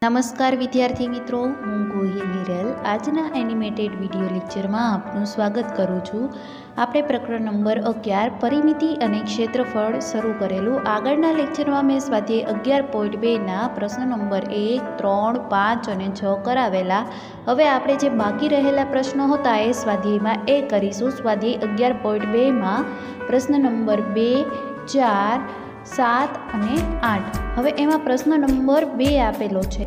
નમસ્કાર વિદ્યાર્થી મિત્રો, હું ગોહિલ હિરલ આજના એનિમેટેડ વિડીયો લેક્ચરમાં આપનું સ્વાગત કરું છું। આપણે પ્રકરણ નંબર 11 પરિમિતિ અને ક્ષેત્રફળ શરૂ કરેલું। આગળના લેક્ચરમાં મેં સ્વાધ્યાય 11.2ના પ્રશ્ન નંબર 1, 3, 5 અને 6 કરાવેલા। હવે આપણે જે બાકી રહેલા પ્રશ્નો હતા એ સ્વાધ્યાયમાં એ કરીશું। સ્વાધ્યાય 11.2માં પ્રશ્ન નંબર 2, 4, 7 અને 8। હવે એમાં પ્રશ્ન નંબર 2 આપેલો છે,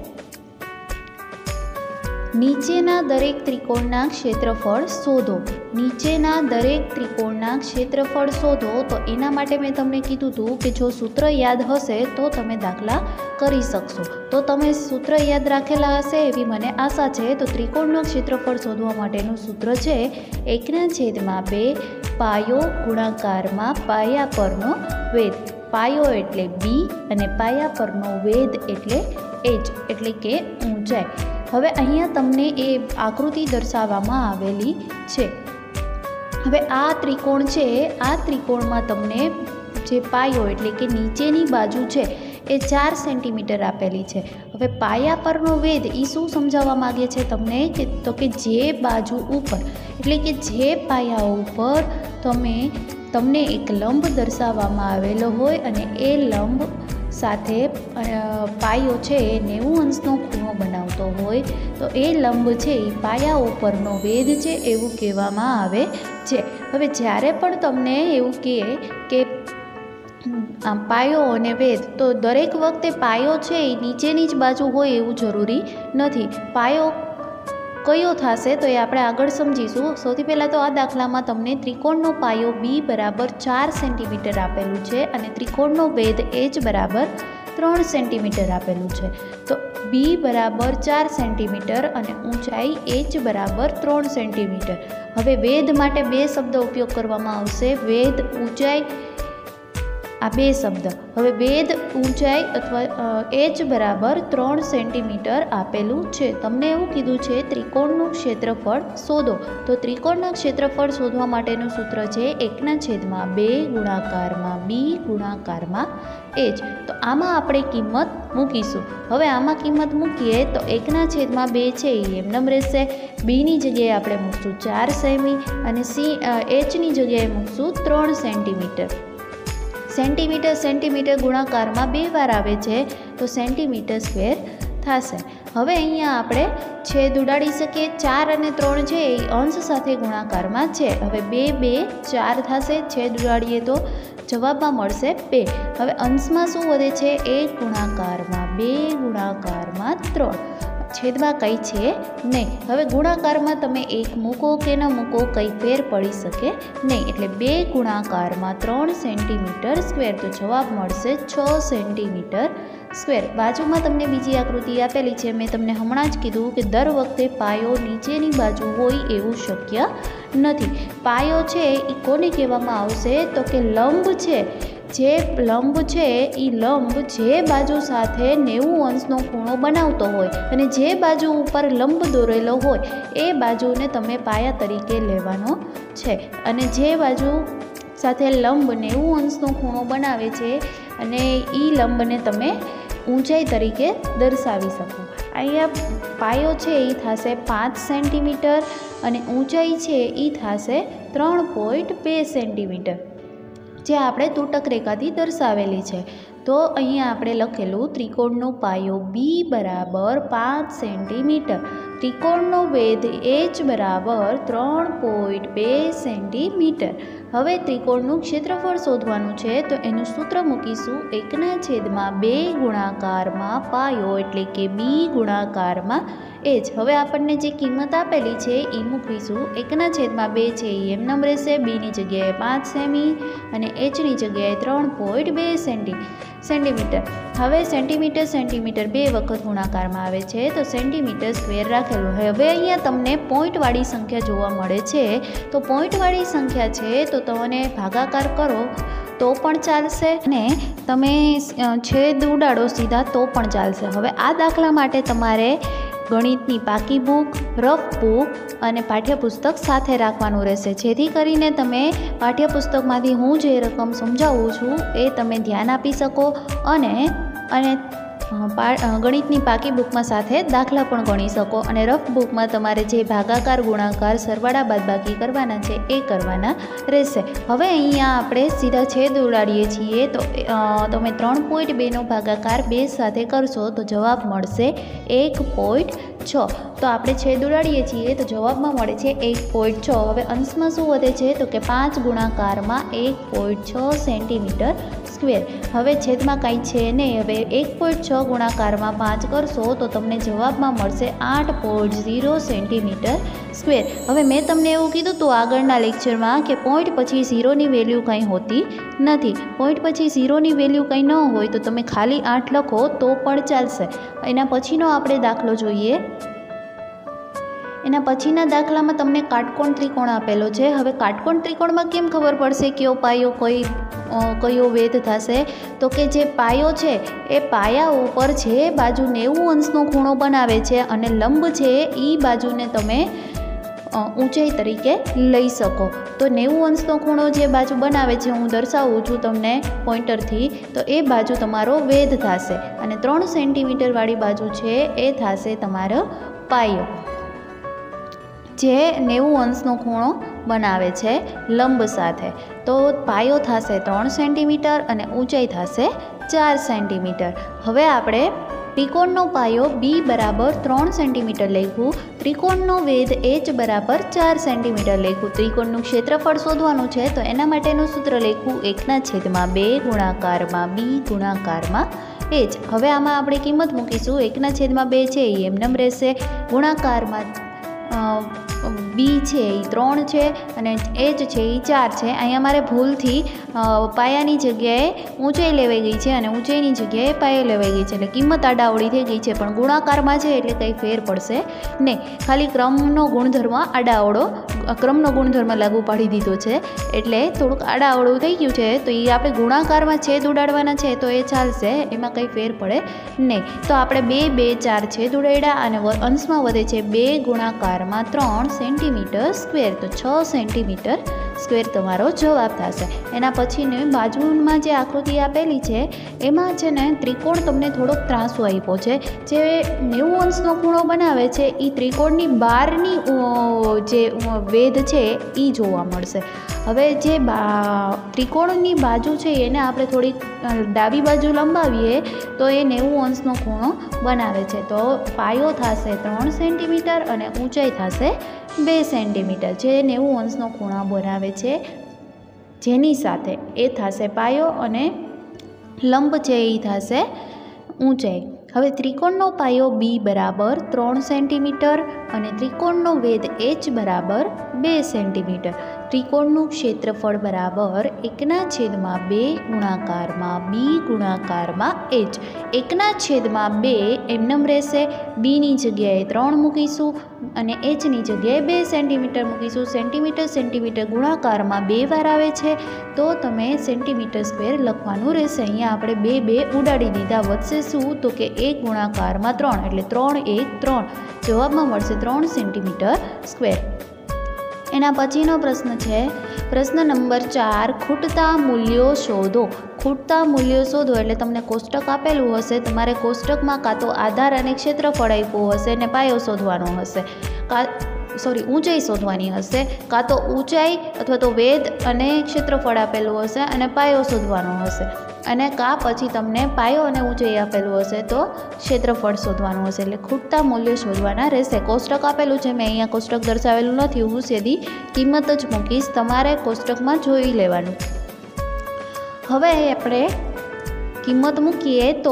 નીચેના દરેક ત્રિકોણના ક્ષેત્રફળ શોધો। નીચેના દરેક ત્રિકોણના ક્ષેત્રફળ શોધો, તો એના માટે મેં તમને કીધું હતું કે જો સૂત્ર યાદ હશે તો તમે દાખલા કરી શકશો। તો તમે સૂત્ર યાદ રાખેલા હશે એવી મને આશા છે। તો ત્રિકોણનું ક્ષેત્રફળ શોધવા માટેનું સૂત્ર છે 1/2 પાયો ગુણાકારમાં પાયા પરનો વેધ। પાયો એટલે બી અને પાયા પરનો વેધ એટલે એચ એટલે કે ઊંચાઈ। હવે અહીંયા તમને એ આકૃતિ દર્શાવવામાં આવેલી છે। હવે આ ત્રિકોણ છે, આ ત્રિકોણમાં તમને જે પાયો એટલે કે નીચેની બાજુ છે એ 4 સેન્ટીમીટર આપેલી છે। હવે પાયા પરનો વેધ એ શું સમજાવવા માગે છે તમને તો કે જે બાજુ ઉપર એટલે કે જે પાયા ઉપર તમને એક લંબ દર્શાવવામાં આવેલો હોય અને એ લંબ સાથે પાયો છે એ 90 અંશનો ખૂણો બનાવતો હોય તો એ લંબ છે એ પાયા ઉપરનો વેધ છે એવું કહેવામાં આવે છે। હવે જ્યારે પણ તમને એવું કહે કે પાયો અને વેધ, તો દરેક વખતે પાયો છે એ નીચેની જ બાજુ હોય એવું જરૂરી નથી। પાયો કયો થશે તો એ આપણે આગળ સમજીશું। સૌથી પહેલાં તો આ દાખલામાં તમને ત્રિકોણનો પાયો બી બરાબર 4 સેન્ટીમીટર આપેલું છે અને ત્રિકોણનો વેધ એચ બરાબર 3 સેન્ટીમીટર આપેલું છે। તો બી બરાબર 4 સેન્ટીમીટર અને ઊંચાઈ એચ બરાબર 3 સેન્ટીમીટર। હવે વેધ માટે બે શબ્દ ઉપયોગ કરવામાં આવશે, વેધ, ઊંચાઈ, આ બે શબ્દ। હવે વેધ, ઊંચાઈ અથવા એચ બરાબર 3 સેન્ટીમીટર આપેલું છે। તમને એવું કીધું છે ત્રિકોણનું ક્ષેત્રફળ શોધો, તો ત્રિકોણના ક્ષેત્રફળ શોધવા માટેનું સૂત્ર છે 1/2 ગુણાકારમાં બી ગુણાકારમાં એચ। તો આમાં આપણે કિંમત મૂકીશું। હવે આમાં કિંમત મૂકીએ તો 1/2 છે એ એમનેમ રહેશે, બીની જગ્યાએ આપણે મૂકશું 4 સેમી અને એચની જગ્યાએ મૂકશું 3 સેન્ટીમીટર। સેન્ટીમીટર ગુણાકારમાં 2 વાર આવે છે તો સેન્ટીમીટર સ્ક્વેર થશે। હવે અહીંયા આપણે છેદ ઉડાડી શકીએ, 4 અને 3 છે એ અંશ સાથે ગુણાકારમાં છે। હવે 2, 2, 4 થશે, છેદ ઉડાડીએ તો જવાબમાં મળશે 2। હવે અંશમાં શું વધે છે? 1 ગુણાકારમાં 2 ગુણાકારમાં 3, છેદમાં કંઈ છે નહીં। હવે ગુણાકારમાં તમે 1 મૂકો કે ન મૂકો કંઈ ફેર પડી શકે નહીં, એટલે 2 ગુણાકારમાં 3 સેન્ટીમીટર સ્ક્વેર, તો જવાબ મળશે 6 સેન્ટીમીટર સ્ક્વેર। બાજુમાં તમને બીજી આકૃતિ આપેલી છે, મેં તમને હમણાં જ કીધું કે દર વખતે પાયો નીચેની બાજુ હોય એવું શક્ય નથી। પાયો છે એ કોને કહેવામાં આવશે તો કે લંબ છે, જે લંબ છે એ લંબ જે બાજુ સાથે 90 અંશનો ખૂણો બનાવતો હોય અને જે બાજુ ઉપર લંબ દોરેલો હોય એ બાજુને તમે પાયા તરીકે લેવાનો છે, અને જે બાજુ સાથે લંબ 90 અંશનો ખૂણો બનાવે છે અને એ લંબને તમે ઊંચાઈ તરીકે દર્શાવી શકો। અહીંયા પાયો છે એ થશે 5 સેન્ટીમીટર અને ઊંચાઈ છે એ થશે 3.2 સેન્ટીમીટર, જે આપણે તૂટક રેખાથી દર્શાવેલી છે। તો અહીંયા આપણે લખેલું ત્રિકોણનો પાયો બી બરાબર 5 સેન્ટીમીટર, ત્રિકોણનો વેધ એચ બરાબર 3.2 સેન્ટીમીટર। હવે ત્રિકોણનું ક્ષેત્રફળ શોધવાનું છે તો એનું સૂત્ર મૂકીશું 1/2 ગુણાકારમાં પાયો એટલે કે બી ગુણાકારમાં એચ। હવે આપણને જે કિંમત આપેલી છે એ મૂકીશું, 1/2 છે એ એમનેમ રહેશે, બીની જગ્યાએ 5 સેમી અને એચની જગ્યાએ 3.2 સેન્ટીમીટર। હવે સેન્ટીમીટર 2 વખત ગુણાકારમાં આવે છે તો સેન્ટીમીટર સ્ક્વેર રાખેલું। હવે અહીંયા તમને પોઈન્ટવાળી સંખ્યા જોવા મળે છે, તો પોઈન્ટવાળી સંખ્યા છે તો તમને ભાગાકાર કરો તો પણ ચાલશે અને તમે છેદ ઉડાડો સીધા તો પણ ચાલશે। હવે આ દાખલા માટે તમારે ગણિતની પાકી બુક, રફ બુક અને પાઠ્યપુસ્તક સાથે રાખવાનું રહેશે, જેથી કરીને તમે પાઠ્યપુસ્તકમાંથી હું જે રકમ સમજાવું છું એ તમે ધ્યાન આપી શકો અને ગણિતની પાકી બુકમાં સાથે દાખલા પણ ગણી શકો અને રફ બુકમાં તમારે જે ભાગાકાર ગુણાકાર સરવાળા બાદબાકી કરવાના છે એ કરવાના રહેશે. હવે અહીંયા આપણે સીધા છેદ ઉડાડીએ છીએ તો તમે 3.2નો ભાગાકાર 2 સાથે કરશો તો જવાબ મળશે 1.6. તો આપણે છેદ ઉડાડીએ છીએ તો જવાબમાં મળે છે 1.6. હવે અંશમાં શું વધે છે તો કે 5 ગુણાકારમાં 1.6 સેન્ટીમીટર સ્ક્વેર. હવે છેદમાં કાંઈ છે નહીં. હવે 1.6 ગુણાકારમાં 5 કરશો તો તમને જવાબમાં મળશે 8.0 સેન્ટીમીટર સ્ક્વેર. હવે મેં તમને એવું કીધું હતું આગળના લેક્ચરમાં કે પોઈન્ટ પછી 0ની વેલ્યુ કંઈ હોતી નથી. પોઈન્ટ પછી 0ની વેલ્યુ કંઈ ન હોય તો તમે ખાલી 8 લખો તો પણ ચાલશે. એના પછીનો આપણે દાખલો જોઈએ. એના પછીના દાખલામાં તમને કાટકોણ ત્રિકોણ આપેલો છે. હવે કાટકોણ ત્રિકોણમાં કેમ ખબર પડશે કયો પાયો કયો વેધ થશે તો કે જે પાયો છે એ પાયા ઉપર છે બાજુ 90 અંશનો ખૂણો બનાવે છે અને લંબ છે એ બાજુને તમે ઊંચાઈ તરીકે લઈ શકો. તો 90 અંશનો ખૂણો જે બાજુ બનાવે છે હું દર્શાવું છું તમને પોઈન્ટરથી તો એ બાજુ તમારો વેધ થશે અને 3 સેન્ટીમીટરવાળી બાજુ છે એ થશે તમારો પાયો જે 90 અંશનો ખૂણો બનાવે છે લંબ સાથે. તો પાયો થશે 3 સેન્ટીમીટર અને ઊંચાઈ થશે 4 સેન્ટીમીટર. હવે આપણે ત્રિકોણનો પાયો b બરાબર 3 સેન્ટીમીટર લખ્યું, ત્રિકોણનો વેધ h બરાબર 4 સેન્ટીમીટર લખ્યું. ત્રિકોણનું ક્ષેત્રફળ શોધવાનું છે તો એના માટેનું સૂત્ર લખ્યું 1/2 ગુણાકારમાં b ગુણાકારમાં h. હવે આમાં આપણે કિંમત મૂકીશું. 1/2 છે એ એમનેમ રહેશે. ગુણાકારમાં b છે એ 3 છે અને h છે એ 4 છે. અહીંયા મારે ભૂલથી પાયાની જગ્યાએ ઊંચાઈ લેવાઈ ગઈ છે અને ઊંચાઈની જગ્યાએ પાયો લેવાઈ ગઈ છે એટલે કિંમત આડાઅવળી થઈ ગઈ છે. પણ ગુણાકારમાં છે એટલે કંઈ ફેર પડશે નહીં. ખાલી ક્રમનો ગુણધર્મ લાગુ પાડી દીધો છે એટલે થોડુંક આડાઅવળું થઈ ગયું છે. તો એ આપણે ગુણાકારમાં છેદ ઉડાડવાના છે તો એ ચાલશે, એમાં કંઈ ફેર પડે નહીં. તો આપણે 2, 2, 4 છેદ ઉડાડ્યા અને અંશમાં વધે છે 2 ગુણાકારમાં 3 સેન્ટીમીટર સ્ક્વેર. તો 6 સેન્ટીમીટર સ્ક્વેર તમારો જવાબ થશે. એના પછીની બાજુમાં જે આકૃતિ આપેલી છે એમાં છે ને ત્રિકોણ તમને થોડોક ત્રાસો આપ્યો છે. જે 90 અંશનો ખૂણો બનાવે છે એ ત્રિકોણની બહારની જે વેધ છે એ જોવા મળશે. હવે જે ત્રિકોણની બાજુ છે એને આપણે થોડીક ડાબી બાજુ લંબાવીએ તો એ 90 અંશનો ખૂણો બનાવે છે. તો પાયો થશે 3 સેન્ટીમીટર અને ઊંચાઈ થશે 2 સેન્ટીમીટર. જે 90 અંશનો ખૂણો બનાવે છે જેની સાથે એ થશે પાયો અને લંબ છે એ થશે ઊંચાઈ. હવે ત્રિકોણનો પાયો b બરાબર 3 સેન્ટીમીટર અને ત્રિકોણનો વેધ h બરાબર 2 સેન્ટીમીટર. ત્રિકોણનું ક્ષેત્રફળ બરાબર 1/2 ગુણાકારમાં b ગુણાકારમાં h. 1/2 એમનેમ રહેશે. bની જગ્યાએ 3 મૂકીશું અને hની જગ્યાએ 2 સેન્ટીમીટર મૂકીશું. સેન્ટીમીટર ગુણાકારમાં 2 વાર આવે છે તો તમે સેન્ટીમીટર સ્ક્વેર લખવાનું રહેશે. અહીંયા આપણે 2 ઉડાડી દીધા. વધશે શું તો કે 1 ગુણાકારમાં 3 એટલે 3 1 3. જવાબમાં મળશે 3 સેન્ટીમીટર સ્ક્વેર. એના પછીનો પ્રશ્ન છે પ્રશ્ન નંબર 4. ખૂટતા મૂલ્યો શોધો. ખૂટતા મૂલ્યો શોધો એટલે તમને કોષ્ટક આપેલું હશે. તમારે કોષ્ટકમાં કાં તો આધાર અને ક્ષેત્રફળ આપ્યું હશે અને પાયો શોધવાનો હશે, ઊંચાઈ શોધવાની હશે, કાં તો ઊંચાઈ અથવા તો વેધ અને ક્ષેત્રફળ આપેલું હશે અને પાયો શોધવાનો હશે, અને કાં પછી તમને પાયો અને ઊંચાઈ આપેલું હશે તો ક્ષેત્રફળ શોધવાનું હશે. એટલે ખૂટતા મૂલ્યો શોધવાના રહેશે. કોષ્ટક આપેલું છે, મેં અહીંયા કોષ્ટક દર્શાવેલું નથી, હું સીધી કિંમત જ મૂકીશ, તમારે કોષ્ટકમાં જોઈ લેવાનું. હવે આપણે કિંમત મૂકીએ તો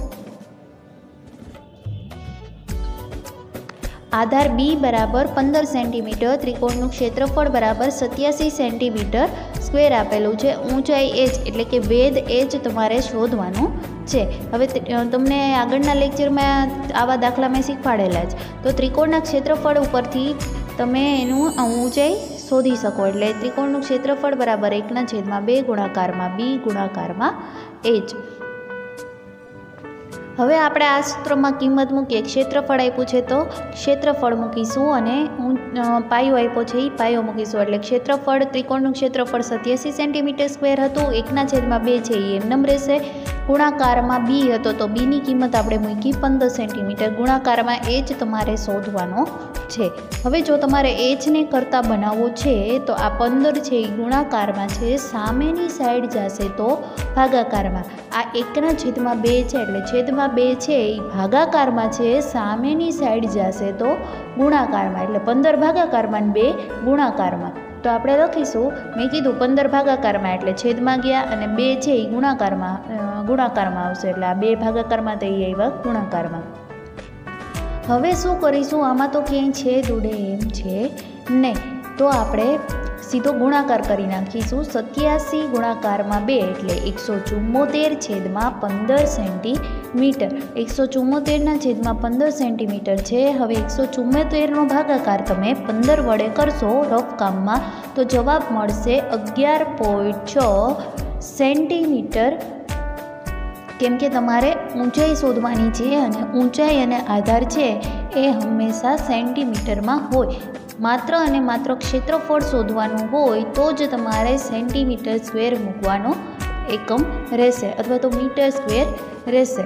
આધાર b બરાબર 15 સેન્ટીમીટર, ત્રિકોણનું ક્ષેત્રફળ બરાબર 87 સેન્ટીમીટર સ્ક્વેર આપેલું છે. ઊંચાઈ h એટલે કે વેધ h તમારે શોધવાનું છે. હવે તમને આગળના લેક્ચરમાં આવા દાખલા મેં શીખવાડેલા જ. તો ત્રિકોણના ક્ષેત્રફળ ઉપરથી તમે એનું ઊંચાઈ શોધી શકો. એટલે ત્રિકોણનું ક્ષેત્રફળ બરાબર 1/2 ગુણાકારમાં b ગુણાકારમાં h. હવે આપણે આ સૂત્રમાં કિંમત મૂકીએ. ક્ષેત્રફળ આપ્યું છે તો ક્ષેત્રફળ મૂકીશું અને પાયો આપ્યો છે એ પાયો મૂકીશું. એટલે ક્ષેત્રફળ ત્રિકોણનું ક્ષેત્રફળ 87 સેન્ટીમીટર સ્ક્વેર હતું. 1/2 છે એ એમનેમ રહેશે. ગુણાકારમાં બી હતો તો બીની કિંમત આપણે મૂકી 15 સેન્ટીમીટર. ગુણાકારમાં એચ તમારે શોધવાનો છે. હવે જો તમારે એચને કરતાં બનાવવું છે તો આ 15 છે એ ગુણાકારમાં છે, સામેની સાઈડ જશે તો ભાગાકારમાં. આ 1/2 છે એટલે છેદમાં 2 છે એ ભાગાકારમાં છે, સામેની સાઈડ જશે તો ગુણાકારમાં. એટલે 15 ભાગાકારમાં અને 2 ગુણાકારમાં. તો આપણે લખીશું, મેં કીધું 15 ભાગાકારમાં એટલે છેદમાં ગયા અને 2 છે એ ગુણાકારમાં આવશે. એટલે આ 2 ભાગાકારમાં તો એ આવ્યા ગુણાકારમાં. હવે શું કરીશું, આમાં તો ક્યાંય છેદ ઉડે એમ છે નહીં, તો આપણે સીધો ગુણાકાર કરી નાખીશું. 87 ગુણાકારમાં 2 એટલે 174 છેદમાં 15 સેન્ટીમીટર. 174 છેદમાં 15 સેન્ટીમીટર છે. હવે 174નો ભાગાકાર તમે 15 વડે કરશો રફ કામમાં તો જવાબ મળશે 11.6 સેન્ટીમીટર. કેમ કે તમારે ઊંચાઈ શોધવાની છે અને ઊંચાઈ અને આધાર છે એ હંમેશા સેન્ટીમીટરમાં હોય. માત્ર અને માત્ર ક્ષેત્રફળ શોધવાનું હોય તો જ તમારે સેન્ટીમીટર સ્ક્વેર મૂકવાનો એકમ રહેશે અથવા તો મીટર સ્ક્વેર રહેશે.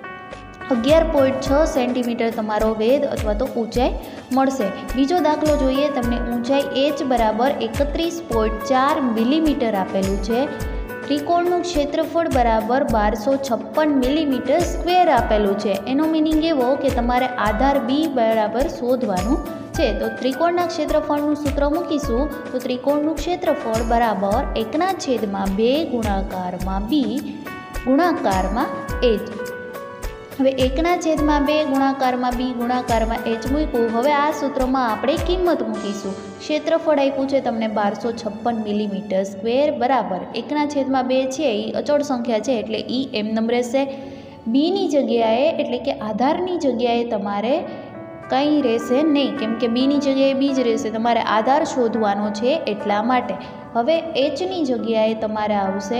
11.6 સેન્ટીમીટર તમારો વેધ અથવા તો ઊંચાઈ મળશે. બીજો દાખલો જોઈએ. તમને ઊંચાઈ h બરાબર 31.4 મિલીમીટર આપેલું છે. ત્રિકોણનું ક્ષેત્રફળ બરાબર 1256 મિલીમીટર સ્ક્વેર આપેલું છે. એનો મિનિંગ એવો કે તમારે આધાર બી બરાબર શોધવાનું છે. તો ત્રિકોણના ક્ષેત્રફળનું સૂત્ર મૂકીશું. તો ત્રિકોણનું ક્ષેત્રફળ બરાબર 1/2 ગુણાકારમાં બી ગુણાકારમાં એચ. હવે 1/2 ગુણાકારમાં બી ગુણાકારમાં એચ મૂક્યું. હવે આ સૂત્રમાં આપણે કિંમત મૂકીશું. ક્ષેત્રફળ આપ્યું છે તમને 1256 મિલીમીટર સ્ક્વેર બરાબર 1/2 છે એ અચળ સંખ્યા છે એટલે એ એમનેમ રહેશે. બીની જગ્યાએ એટલે કે આધારની જગ્યાએ તમારે કંઈ રહેશે નહીં, કેમ કે બીની જગ્યાએ બી જ રહેશે. તમારે આધાર શોધવાનો છે એટલા માટે. હવે એચની જગ્યાએ તમારે આવશે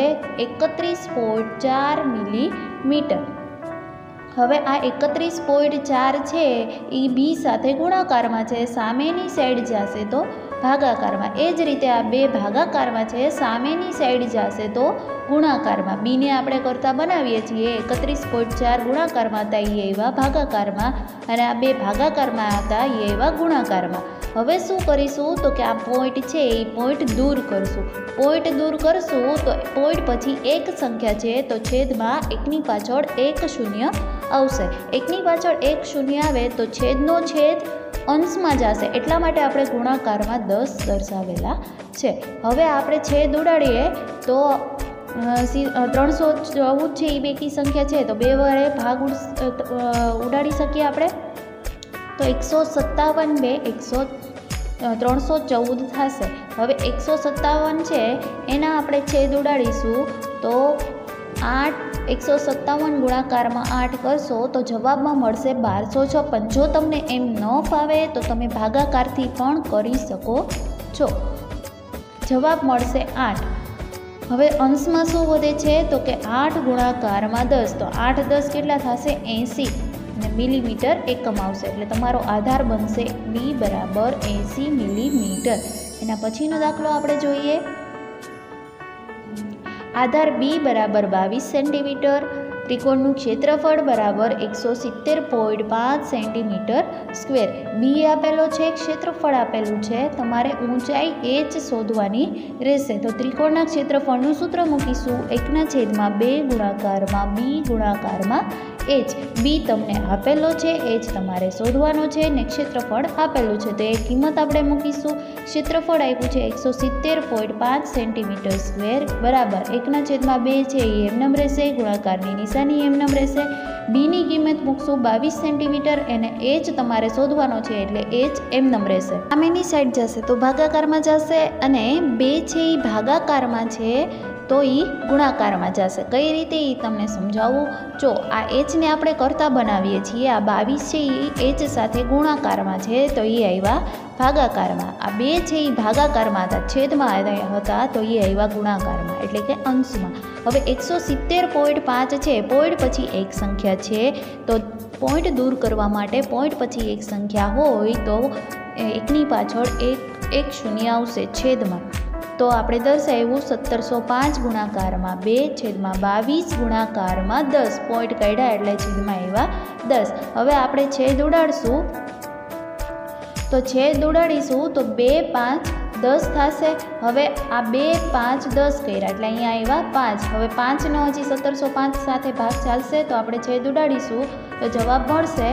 31.4 મિલીમીટર. હવે આ 31.4 છે એ બી સાથે ગુણાકારમાં છે, સામેની સાઈડ જશે તો ભાગાકારમાં. એ જ રીતે આ 2 ભાગાકારમાં છે, સામેની સાઈડ જશે તો ગુણાકારમાં. બીને આપણે કરતાં બનાવીએ છીએ. 31.4 ગુણાકારમાં હતા એ એવા ભાગાકારમાં અને આ 2 ભાગાકારમાં હતા એ એવા ગુણાકારમાં. હવે શું કરીશું તો કે આ પોઈન્ટ છે એ પોઈન્ટ દૂર કરશું. પોઈન્ટ દૂર કરશું તો પોઈન્ટ પછી એક સંખ્યા છે તો છેદમાં એકની પાછળ 1 શૂન્ય આવશે. એકની પાછળ 1 શૂન્ય આવે તો છેદનો છેદ અંશમાં જશે, એટલા માટે આપણે ગુણાકારમાં 10 દર્શાવેલા છે. હવે આપણે છેદ ઉડાડીએ તો 314 છે એ બેકી સંખ્યા છે તો 2 વડે ભાગ ઉડાડી શકીએ આપણે. તો 157 314 થશે. હવે 157 છે એના આપણે છેદ ઉડાડીશું તો 157 ગુણાકારમાં 8 કરશો તો જવાબમાં મળશે 1256. જો તમને એમ ન ફાવે તો તમે ભાગાકારથી પણ કરી શકો છો. જવાબ મળશે 8. હવે અંશમાં શું વધે છે તો કે 8 ગુણાકારમાં 10. તો 8 10 કેટલા થશે 80 અને મિલીમીટર એકમ આવશે. એટલે તમારો આધાર બનશે બી બરાબર 80 મિલીમીટર. એના પછીનો દાખલો આપણે જોઈએ. આધાર બી બરાબર 22 સેન્ટીમીટર. ત્રિકોણનું ક્ષેત્રફળ બરાબર 170.5 સેન્ટીમીટર સ્ક્વેર. બી આપેલો છે, ક્ષેત્રફળ આપેલું છે, તમારે ઊંચાઈ એચ શોધવાની રહેશે. તો ત્રિકોણના ક્ષેત્રફળનું સૂત્ર મૂકીશું. 1/2 ગુણાકારમાં બી ગુણાકારમાં એચ. બી તમને આપેલો છે, એચ તમારે શોધવાનો છે ને ક્ષેત્રફળ આપેલું છે તો એ કિંમત આપણે મૂકીશું. ક્ષેત્રફળ આપ્યું છે 170.5 સેન્ટીમીટર સ્ક્વેર બરાબર 1/2 છે એ એમનેમ રહેશે, ગુણાકારની નિશાની એમનેમ રહેશે. બીની કિંમત મૂકશું 22 સેન્ટીમીટર અને એચ તમારે શોધવાનો છે એટલે એચ એમનેમ રહેશે. સામેની સાઈડ જશે તો ભાગાકારમાં જશે અને 2 છે એ ભાગાકારમાં છે તો એ ગુણાકારમાં જશે. કઈ રીતે એ તમને સમજાવું. જો આ એચને આપણે કરતા બનાવીએ છીએ, આ 22 છે એ એચ સાથે ગુણાકારમાં છે તો એ આવ્યા ભાગાકારમાં. આ 2 છે એ ભાગાકારમાં હતા, છેદમાં હતા તો એ આવ્યા ગુણાકારમાં એટલે કે અંશમાં. હવે 170.5 છે, પોઈન્ટ પછી એક સંખ્યા છે તો પોઈન્ટ દૂર કરવા માટે પોઈન્ટ પછી એક સંખ્યા હોય તો એકની પાછળ એક શૂન્ય આવશે છેદમાં. તો આપણે દર્શાવ્યું 1705 ગુણાકારમાં 2 છેદમાં 22 ગુણાકારમાં 10 પોઈન્ટ કાઢ્યા એટલે છેદમાં આવ્યા 10. હવે આપણે છેદ ઉડાડશું તો છેદ ઉડાડીશું તો 2 5 10 થશે. હવે આ 2 5 10 કર્યા એટલે અહીંયા આવ્યા 5. હવે 5નો હજી 1705 સાથે ભાગ ચાલશે તો આપણે છેદ ઉડાડીશું તો જવાબ મળશે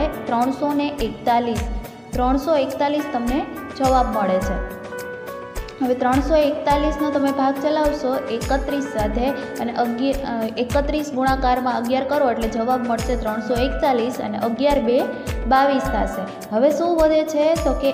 341. 341 તમને જવાબ મળે છે. હવે 341નો તમે ભાગ ચલાવશો 31 સાથે અને 31 ગુણાકારમાં 11 કરો એટલે જવાબ મળશે 341 અને 11 2 22 થશે. હવે શું વધે છે તો કે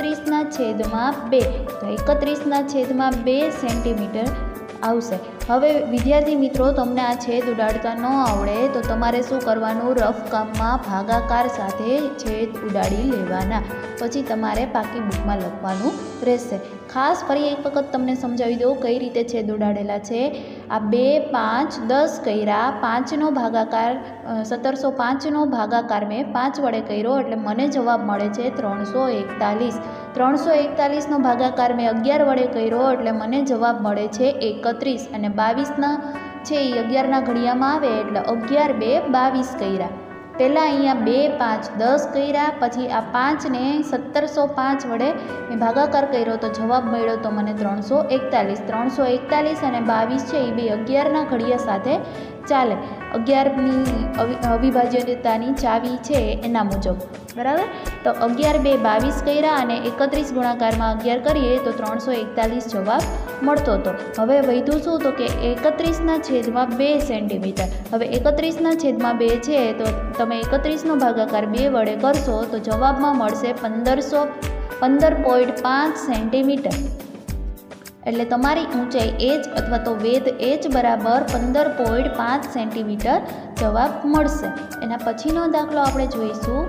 31/2. તો 31/2 સેન્ટીમીટર આવશે. હવે વિદ્યાર્થી મિત્રો તમને આ છેદ ઉડાડતા ન આવડે તો તમારે શું કરવાનું, રફ કામમાં ભાગાકાર સાથે છેદ ઉડાડી લેવાના, પછી તમારે પાકી બુકમાં લખવાનું રહેશે. ખાસ ફરી એક વખત તમને સમજાવી દઉં કઈ રીતે છેદ ઉડાડેલા છે. આ 2 5 10 કર્યા, 5નો ભાગાકાર 1705નો ભાગાકાર મેં 5 વડે કર્યો એટલે મને જવાબ મળે છે 341. 341નો ભાગાકાર મેં 11 વડે કર્યો એટલે મને જવાબ મળે છે 31 અને 22ના છે એ 11ના ઘડિયામાં આવે એટલે 11 2 22 કર્યા. પહેલાં અહીંયા 2 5 10 કર્યા, પછી આ 5ને 1705 વડે મેં ભાગાકાર કર્યો તો જવાબ મળ્યો તો મને 341. 341 અને 22 છે એ બે 11ના ઘડિયા સાથે ચાલે. 11ની અવિભાજ્યતાની ચાવી છે એના મુજબ, બરાબર. તો 11 2 22 કર્યા અને 31 ગુણાકારમાં 11 કરીએ તો 341 જવાબ મળતો હતો. હવે વધ્યું શું તો કે 31/2 સેન્ટીમીટર. હવે 31/2 છે તો તમે 31નો ભાગાકાર 2 વડે કરશો તો જવાબમાં મળશે 15.5 સેન્ટીમીટર. એટલે તમારી ઊંચાઈ h અથવા તો વેધ h બરાબર 15.5 સેન્ટીમીટર જવાબ મળશે. એના પછીનો દાખલો આપણે જોઈશું.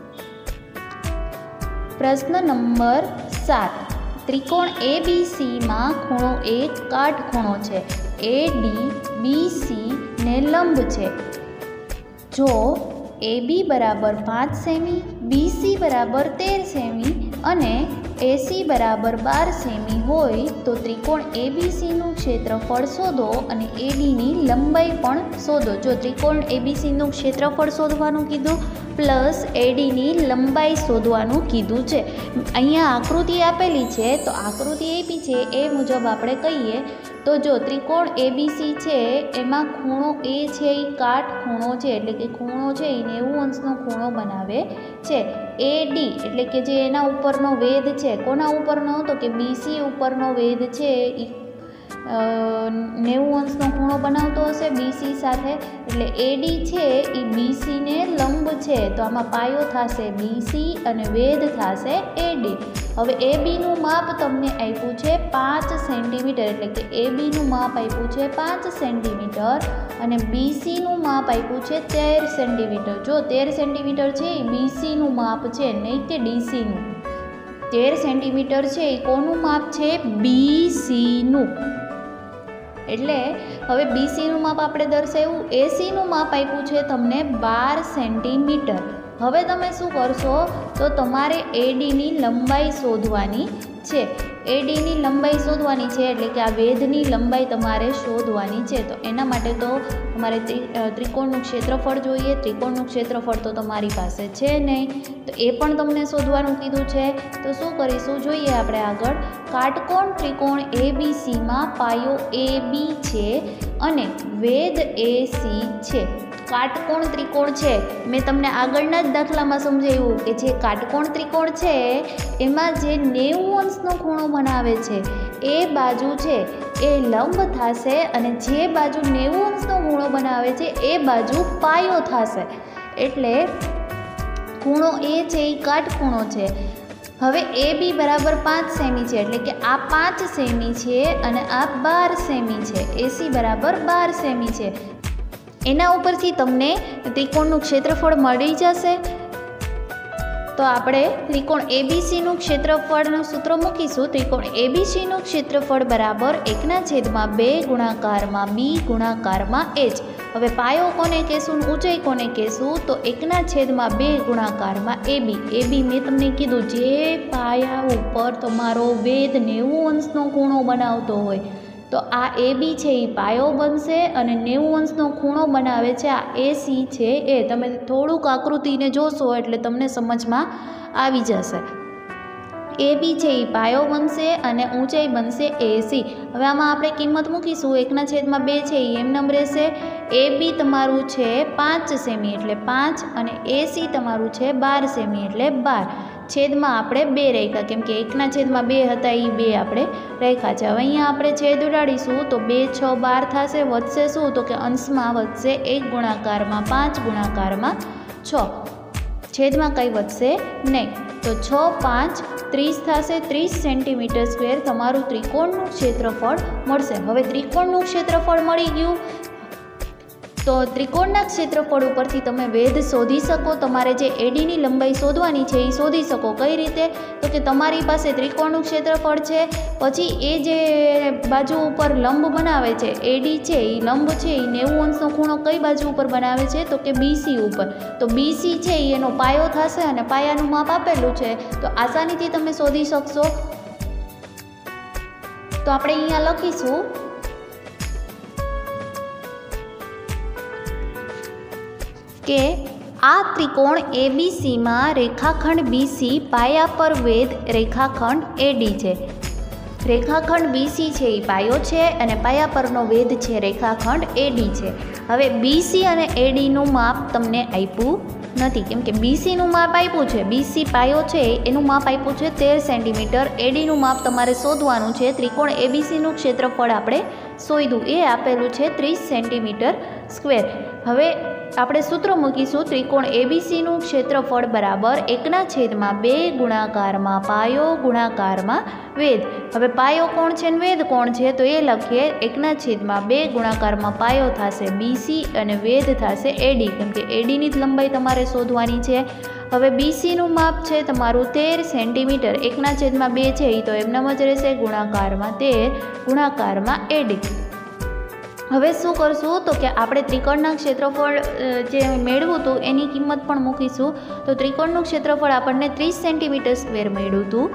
પ્રશ્ન નંબર 7. ત્રિકોણ ABCમાં ખૂણો 1 કાટખૂણો છે. ADBC ને લંબ છે. જો AB બરાબર 5 સેમી, BC બરાબર 13 સેમી અને AC બરાબર 12 સેમી હોય તો ત્રિકોણ ABCનું ક્ષેત્રફળ શોધો અને ADની લંબાઈ પણ શોધો. જો ત્રિકોણ ABCનું ક્ષેત્રફળ શોધવાનું કીધું પ્લસ ADની લંબાઈ શોધવાનું કીધું છે. અહીંયા આકૃતિ આપેલી છે તો આકૃતિ આપી છે એ મુજબ આપણે કહીએ તો જો ત્રિકોણ ABC છે એમાં ખૂણો A છે એ કાટખૂણો છે એટલે કે ખૂણો છે એ 90 અંશનો ખૂણો બનાવે છે. AD એટલે કે જે એના ઉપરનો વેધ છે, કોના ઉપરનો તો કે BC ઉપરનો વેધ છે એ 90 અંશનો ખૂણો બનાવતો હશે BC સાથે, એટલે AD છે એ BC ને લંબ છે તો આમાં પાયો થશે BC અને વેધ થશે AD. હવે ABનું માપ તમને આપ્યું છે 5 સેન્ટીમીટર એટલે કે ABનું માપ આપ્યું છે 5 સેન્ટીમીટર અને BCનું માપ આપ્યું છે 13 સેન્ટીમીટર. જો 13 સેન્ટીમીટર છે એ BCનું માપ છે નહીં કે DCનું. 13 સેન્ટીમીટર છે એ કોનું માપ છે, BCનું. એટલે હવે BCનું માપ આપણે દર્શાવ્યું. ACનું માપ આપ્યું છે તમને 12 સેન્ટીમીટર. હવે તમે શું કરશો તો તમારે ADની લંબાઈ શોધવાની છે. ADની લંબાઈ શોધવાની છે એટલે કે આ વેધની લંબાઈ તમારે શોધવાની છે. તો એના માટે તો તમારે ત્રિકોણનું ક્ષેત્રફળ જોઈએ. ત્રિકોણનું ક્ષેત્રફળ તો તમારી પાસે છે નહીં તો એ પણ તમને શોધવાનું કીધું છે. તો શું કરીશું જોઈએ આપણે આગળ. કાટકોણ ત્રિકોણ ABCમાં પાયો AB છે અને વેધ AC છે. કાટકોણ ત્રિકોણ છે મેં તમને આગળના જ દાખલામાં સમજાવ્યું કે જે કાટકોણ ત્રિકોણ છે એમાં જે 90 અંશનો ખૂણો બનાવે છે એ બાજુ છે એ લંબ થશે અને જે બાજુ 90 અંશનો ખૂણો બનાવે છે એ બાજુ પાયો થશે. એટલે ખૂણો એ છે એ કાટખૂણો છે હવે એ બી બરાબર 5 સેમી છે એટલે કે આ 5 સેમી છે અને આ 12 સેમી છે. એસી બરાબર 12 સેમી છે. એના ઉપરથી તમને ત્રિકોણનું ક્ષેત્રફળ મળી જશે. તો આપણે ત્રિકોણ એબીસીનું ક્ષેત્રફળનું સૂત્ર મૂકીશું. ત્રિકોણ એબીસીનું ક્ષેત્રફળ બરાબર 1/2 ગુણાકારમાં બી ગુણાકારમાં એચ. હવે પાયો કોને કહેશું, ઊંચાઈ કોને કહેશું, તો 1/2 ગુણાકારમાં એબી. એબી મેં તમને કીધું જે પાયા ઉપર તમારો વેધ 90 અંશનો ખૂણો બનાવતો હોય તો આ એબી છે એ પાયો બનશે અને 90 અંશનો ખૂણો બનાવે છે આ એસી છે એ. તમે થોડુંક આકૃતિને જોશો એટલે તમને સમજમાં આવી જશે. એબી છે એ પાયો બનશે અને ઊંચાઈ બનશે એસી. હવે આમાં આપણે કિંમત મૂકીશું. 1/2 છે એ એમનેમ રહેશે. એબી તમારું છે 5 સેમી એટલે 5 અને એસી તમારું છે 12 સેમી એટલે 12. છેદમાં આપણે 2 રાખ્યા કેમ કે 1/2 હતા એ 2 આપણે રાખ્યા છે. હવે અહીંયા આપણે છેદ ઉડાડીશું તો 2 6 12 થશે. વધશે શું, તો કે અંશમાં વધશે 1 ગુણાકારમાં 5 ગુણાકારમાં 6. છેદમાં કંઈ વધશે નહીં. તો 6 5 30 થશે. 30 સેન્ટીમીટર સ્ક્વેર તમારું ત્રિકોણનું ક્ષેત્રફળ મળશે. હવે ત્રિકોણનું ક્ષેત્રફળ મળી ગયું તો ત્રિકોણના ક્ષેત્રફળ ઉપરથી તમે વેધ શોધી શકો. તમારે જે એડીની લંબાઈ શોધવાની છે એ શોધી શકો. કઈ રીતે, તો કે તમારી પાસે ત્રિકોણનું ક્ષેત્રફળ છે, પછી એ જે બાજુ ઉપર લંબ બનાવે છે એડી છે એ લંબ છે એ 90 અંશનો ખૂણો કઈ બાજુ ઉપર બનાવે છે, તો કે બીસી ઉપર. તો બીસી છે એ એનો પાયો થશે અને પાયાનું માપ આપેલું છે તો આસાનીથી તમે શોધી શકશો. તો આપણે અહીંયા લખીશું કે આ ત્રિકોણ એબીસીમાં રેખાખંડ બીસી પાયા પર વેધ રેખાખંડ એડી છે. રેખાખંડ બીસી છે એ પાયો છે અને પાયા પરનો વેધ છે રેખાખંડ એડી છે. હવે બીસી અને એડીનું માપ તમને આપ્યું નથી કેમ કે બીસીનું માપ આપ્યું છે, બીસી પાયો છે એનું માપ આપ્યું છે 13 સેન્ટીમીટર. એડીનું માપ તમારે શોધવાનું છે. ત્રિકોણ એબીસીનું ક્ષેત્રફળ આપણે શોધ્યું એ આપેલું છે 30 સેન્ટીમીટર સ્ક્વેર. હવે આપણે સૂત્ર મૂકીશું. ત્રિકોણ એબીસીનું ક્ષેત્રફળ બરાબર 1/2 ગુણાકારમાં પાયો ગુણાકારમાં વેધ. હવે પાયો કોણ છે ને વેધ કોણ છે તો એ લખીએ. 1/2 ગુણાકારમાં પાયો થશે બીસી અને વેધ થશે એડી કેમ કે એડીની જ લંબાઈ તમારે શોધવાની છે. હવે બીસીનું માપ છે તમારું 13 સેન્ટીમીટર. 1/2 છે એ તો એમનામ જ રહેશે ગુણાકારમાં 13 ગુણાકારમાં એડી. હવે શું કરશું તો કે આપણે ત્રિકોણના ક્ષેત્રફળ જે મેળવ્યું હતું એની કિંમત પણ મૂકીશું. તો ત્રિકોણનું ક્ષેત્રફળ આપણને 30 સેન્ટીમીટર સ્ક્વેર મળ્યું હતું.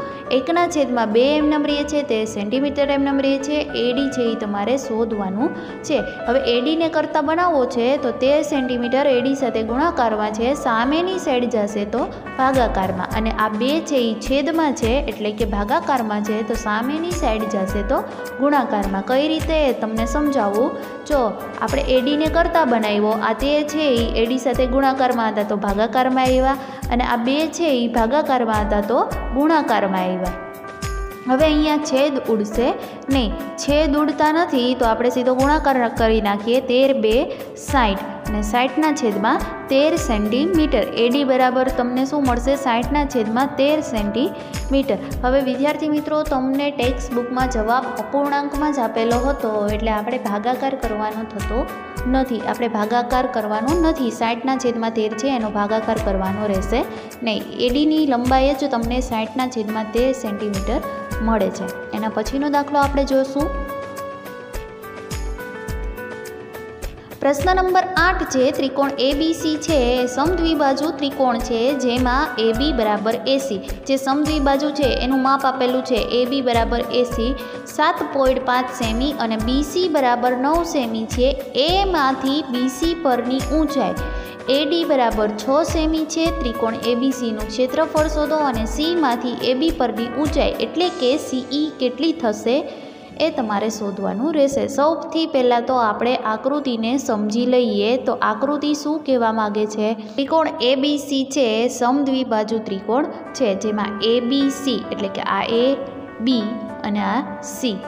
1/2 એમનેમ રહે છે, 13 સેન્ટીમીટર એમનેમ રહે છે. એડી છે એ તમારે શોધવાનું છે. હવે એડીને કરતાં બનાવવો છે તો 13 સેન્ટીમીટર એડી સાથે ગુણાકારમાં છે, સામેની સાઈડ જશે તો ભાગાકારમાં, અને આ 2 છે એ છેદમાં છે એટલે કે ભાગાકારમાં છે તો સામેની સાઈડ જશે તો ગુણાકારમાં. કઈ રીતે તમને સમજાવું. જો આપણે એડીને કરતાં બનાવ્યો, આ તે છે એ એડી સાથે ગુણાકારમાં હતા તો ભાગાકારમાં આવ્યા અને આ 2 છે એ ભાગાકારમાં હતા તો ગુણાકારમાં આવ્યા. હવે અહીંયા છેદ ઉડશે નહીં. છેદ ઉડતા નથી તો આપણે સીધો ગુણાકાર કરી નાખીએ. 13 2 60 અને 60ના છેદમાં 13 સેન્ટીમીટર. એડી બરાબર તમને શું મળશે 60ના છેદમાં 13 સેન્ટીમીટર. હવે વિદ્યાર્થી મિત્રો તમને ટેક્સ્ટ બુકમાં જવાબ અપૂર્ણાંકમાં જ આપેલો હતો એટલે આપણે ભાગાકાર કરવાનો થતો નથી. આપણે ભાગાકાર કરવાનો નથી. 60ના છેદમાં 13 છે એનો ભાગાકાર કરવાનો રહેશે નહીં. એડીની લંબાઈ જ તમને 60ના છેદમાં 13 સેન્ટીમીટર મળે છે. એના પછીનો દાખલો આપણે જોઈશું. પ્રશ્ન નંબર 8 છે. ત્રિકોણ એબીસી છે સમદ્વિબાજુ ત્રિકોણ છે જેમાં એબી બરાબર એસી. જે સમદ્વિબાજુ છે એનું માપ આપેલું છે એબી બરાબર એસી 7.5 સેમી અને બીસી બરાબર 9 સેમી છે. એમાંથી બીસી પરની ઊંચાઈ એડી બરાબર 6 સેમી છે. ત્રિકોણ એબીસીનું ક્ષેત્રફળ શોધો અને સીમાંથી એબી પરની ઊંચાઈ એટલે કે સીઈ કેટલી થશે એ તમારે શોધવાનું રહેશે. સૌથી પહેલાં તો આપણે આકૃતિને સમજી લઈએ. તો આકૃતિ શું કહેવા માગે છે. ત્રિકોણ એબીસી છે સમદ્વિબાજુ ત્રિકોણ છે જેમાં એબીસી એટલે કે આ એ બી અને આ સી.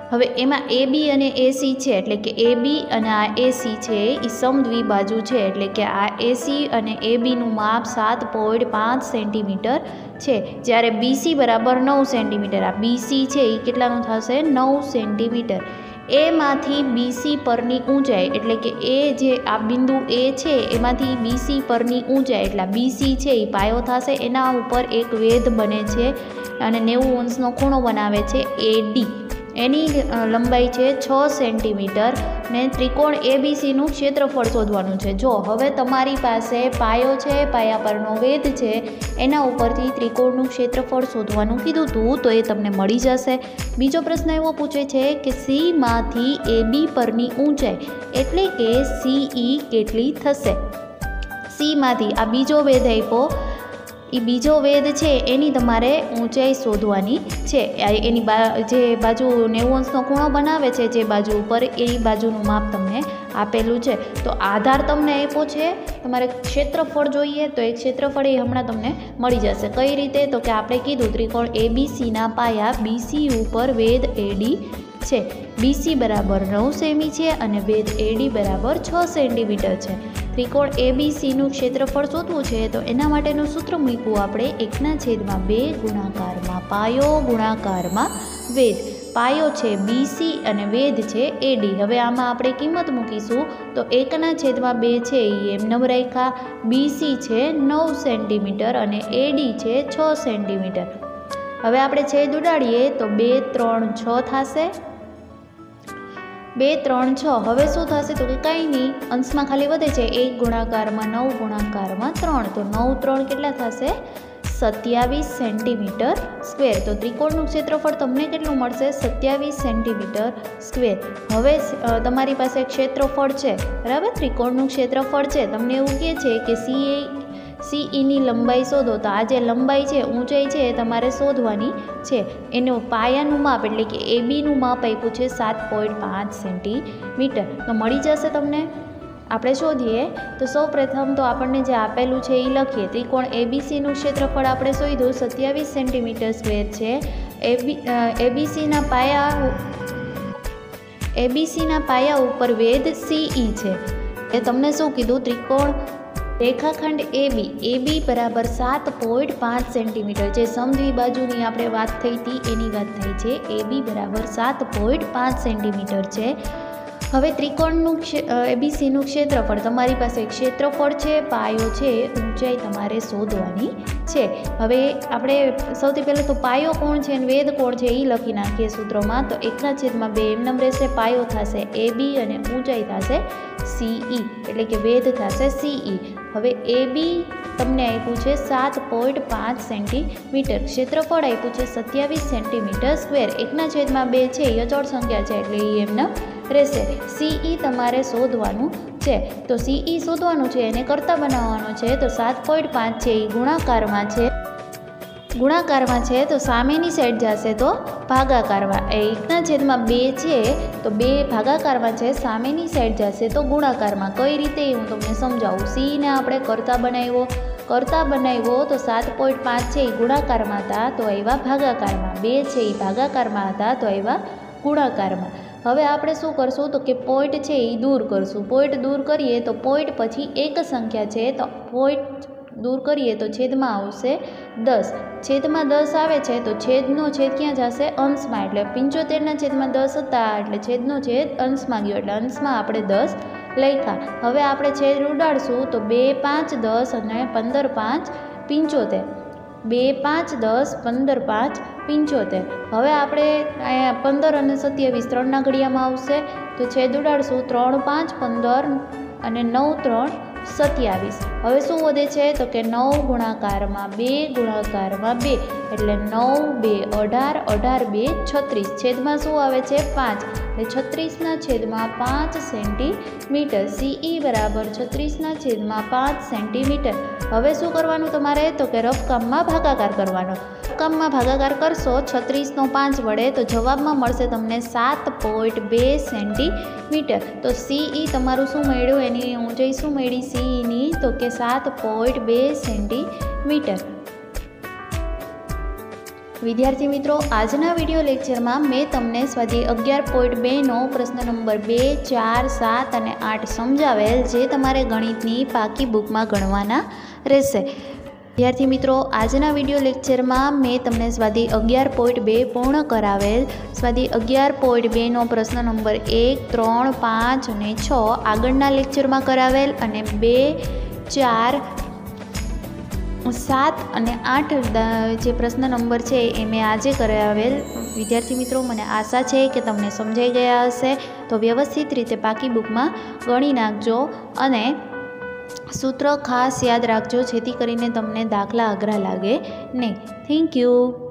હવે એમાં AB અને AC છે, એટલે કે AB અને આ AC છે એ સમદ્વિબાજુ છે, એટલે કે આ AC અને ABનું માપ 7.5 સેન્ટીમીટર છે, જ્યારે BC બરાબર 9 સેન્ટીમીટર. આ BC છે એ કેટલાનું થશે? 9 સેન્ટીમીટર. એમાંથી BC પરની ઊંચાઈ, એટલે કે એ જે આ બિંદુ A છે એમાંથી BC પરની ઊંચાઈ, એટલે BC છે એ પાયો થશે. એના ઉપર એક વેધ બને છે અને 90 અંશનો ખૂણો બનાવે છે AD. એની લંબાઈ છે 6 સેન્ટીમીટર ને ત્રિકોણ ABCનું ક્ષેત્રફળ શોધવાનું છે. જો હવે તમારી પાસે પાયો છે, પાયા પરનો વેધ છે, એના ઉપરથી ત્રિકોણનું ક્ષેત્રફળ શોધવાનું કીધું હતું તો એ તમને મળી જશે. બીજો પ્રશ્ન એવો પૂછે છે કે C માંથી AB પરની ઊંચાઈ, એટલે કે CE કેટલી થશે? C માંથી આ બીજો વેધ આપ્યો, એ બીજો વેધ છે એની તમારે ઊંચાઈ શોધવાની છે. એની જે બાજુ 90 અંશનો ખૂણો બનાવે છે જે બાજુ ઉપર, એ બાજુનું માપ તમને આપેલું છે. તો આધાર તમને આપ્યો છે, તમારે ક્ષેત્રફળ જોઈએ તો એ ક્ષેત્રફળ એ હમણાં તમને મળી જશે. કઈ રીતે? તો કે આપણે કીધું ત્રિકોણ ABCના પાયા BC ઉપર વેધ AD છે. BC બરાબર 9 સેમી છે અને વેધ AD બરાબર 6 સેન્ટીમીટર છે. ત્રિકોણ ABCનું ક્ષેત્રફળ શોધવું છે તો એના માટેનું સૂત્ર મૂક્યું આપણે 1/2 ગુણાકારમાં પાયો ગુણાકારમાં વેધ. પાયો છે BC અને વેધ છે AD. હવે આમાં આપણે કિંમત મૂકીશું તો 1/2 છે એ એમનેમ રાખ્યા. BC છે 9 સેન્ટીમીટર અને AD છે 6 સેન્ટીમીટર. હવે આપણે છેદ ઉડાડીએ તો 2, 3, 6 થશે. 2, 3, 6. હવે શું થશે તો કે કંઈ નહીં, અંશમાં ખાલી વધે છે. 1 ગુણાકારમાં 9 ગુણાકારમાં 3, તો 9, 3 કેટલા થશે? 27 સેન્ટીમીટર સ્ક્વેર. તો ત્રિકોણનું ક્ષેત્રફળ તમને કેટલું મળશે? 27 સેન્ટીમીટર સ્ક્વેર. હવે તમારી પાસે ક્ષેત્રફળ છે, બરાબર, ત્રિકોણનું ક્ષેત્રફળ છે. તમને એવું કહે છે કે CEની લંબાઈ શોધો. તો આ જે લંબાઈ છે, ઊંચાઈ છે, એ તમારે શોધવાની છે. એનું પાયાનું માપ, એટલે કે ABનું માપ આપ્યું છે 7.5 સેન્ટીમીટર. તો મળી જશે તમને. આપણે શોધીએ તો સૌપ્રથમ તો આપણને જે આપેલું છે એ લખીએ. ત્રિકોણ ABCનું ક્ષેત્રફળ આપણે શોધ્યું 27 સેન્ટીમીટર સ્ક્વેર છે. ABCના પાયા ઉપર વેધ CE છે. એ તમને શું કીધું? ત્રિકોણ રેખાખંડ AB બરાબર 7.5 સેન્ટીમીટર છે. સમદ્વિબાજુની આપણે વાત થઈ હતી એની વાત થઈ છે. AB બરાબર 7.5 સેન્ટીમીટર છે. હવે ત્રિકોણનું ABCનું ક્ષેત્રફળ, તમારી પાસે ક્ષેત્રફળ છે, પાયો છે, ઊંચાઈ તમારે શોધવાની છે. હવે આપણે સૌથી પહેલાં તો પાયો કોણ છે અને વેધ કોણ છે એ લખી નાખીએ સૂત્રમાં. તો 1/2 એમનેમ રહેશે. પાયો થશે AB અને ઊંચાઈ થશે CE, એટલે કે વેધ થશે CE. હવે AB તમને આપ્યું છે 7.5 સેન્ટીમીટર. ક્ષેત્રફળ આપ્યું છે 27 સેન્ટીમીટર સ્ક્વેર. 1/2 છે એ અચળ સંખ્યા છે એટલે એ એમને રહેશે. CE તમારે શોધવાનું છે. તો CE શોધવાનું છે, એને કરતા બનાવવાનો છે. તો 7.5 છે એ ગુણાકારમાં છે તો સામેની સાઈડ જશે તો ભાગાકારમાં. 1/2 છે તો 2 ભાગાકારમાં છે, સામેની સાઈડ જશે તો ગુણાકારમાં. કઈ રીતે હું તમને સમજાવું. CEને આપણે કરતા બનાવ્યો તો 7.5 છે એ ગુણાકારમાં હતા તો આવ્યા ભાગાકારમાં. 2 છે એ ભાગાકારમાં હતા તો આવ્યા ગુણાકારમાં. હવે આપણે શું કરશું તો કે પોઈન્ટ છે એ દૂર કરશું. પોઈન્ટ દૂર કરીએ તો પોઈન્ટ પછી એક સંખ્યા છે તો પોઈન્ટ દૂર કરીએ તો છેદમાં આવશે 10. છેદમાં 10 આવે છે તો છેદનો છેદ ક્યાં જશે? અંશમાં. એટલે 75/10 હતા એટલે છેદનો છેદ અંશમાં ગયો એટલે અંશમાં આપણે 10 લખ્યા. હવે આપણે છેદ ઉડાડશું તો 2, 5, 10 અને 15, 5, 75. 2, 5, 10, 15, 5, 75. હવે આપણે અહીંયા 15 અને 27 3ના ઘડિયામાં આવશે તો છેદ ઉડાડશું. 3, 5, 15 અને 9, 3, 27. હવે શું વધે છે તો કે 9 ગુણાકારમાં 2 ગુણાકારમાં 2 એટલે 9, 2, 18, 18, 2, 36. છેદમાં શું આવે છે? 5 એટલે 36/5 સેન્ટીમીટર. CE બરાબર 36/5 સેન્ટીમીટર. હવે શું કરવાનું તમારે તો કે રફકામમાં ભાગાકાર કરવાનો. રફકામમાં ભાગાકાર કરશો 36/5 વડે તો જવાબમાં મળશે તમને 7.2 સેન્ટીમીટર. તો CE તમારું શું મળ્યું? એની ઊંચાઈ શું મળી CEની તો કે 7.2 સેન્ટીમીટર. વિદ્યાર્થી મિત્રો, આજના વિડીયો લેક્ચરમાં મેં તમને સ્વાધ્યાય 11.2નો પ્રશ્ન નંબર 2, 4, 7 અને 8 સમજાવેલ, જે તમારે ગણિતની પાકી બુકમાં ગણવાના રહેશે. વિદ્યાર્થી મિત્રો, આજના વિડીયો લેક્ચરમાં મેં તમને સ્વાધ્યાય 11.2 પૂર્ણ કરાવેલ. સ્વાધ્યાય 11.2નો પ્રશ્ન નંબર 1, 3, 5 અને 6 આગળના લેક્ચરમાં કરાવેલ અને 2, 4, 7 અને 8 જે પ્રશ્ન નંબર છે એ મેં આજે કરાવેલ. વિદ્યાર્થી મિત્રો, મને આશા છે કે તમને સમજાઈ ગયા હશે. તો વ્યવસ્થિત રીતે પાકી બુકમાં ગણી નાખજો અને સૂત્ર ખાસ યાદ રાખજો, જેથી કરીને તમને દાખલા અઘરા લાગે નહીં. Thank you.